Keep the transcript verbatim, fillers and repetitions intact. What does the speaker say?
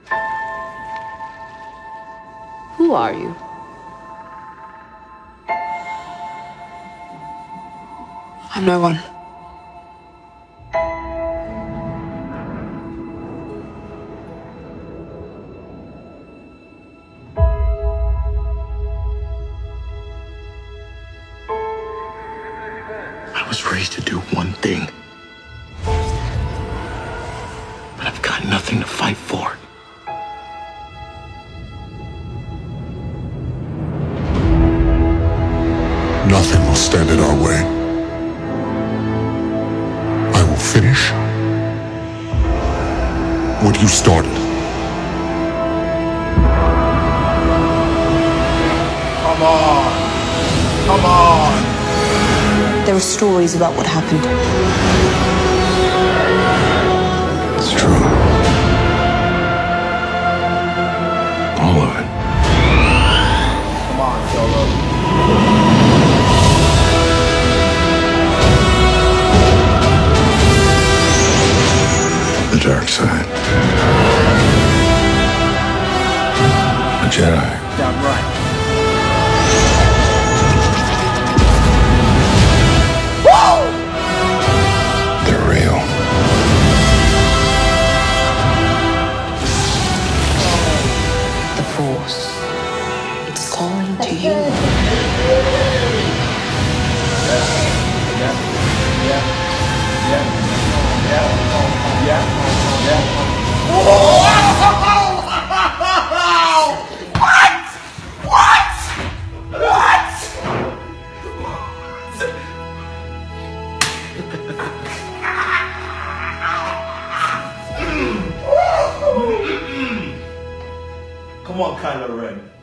Who are you? I'm no one. I was raised to do one thing. But I've got nothing to fight for. Nothing will stand in our way. I will finish what you started. Come on! Come on! There are stories about what happened. It's true. All of it. Come on, Solo. The dark side. A Jedi. Damn right. They're real. The Force. It's calling to you. Yeah, yeah, yeah, yeah, yeah, yeah, yeah. What? What? What? Come on, Kylo Ren.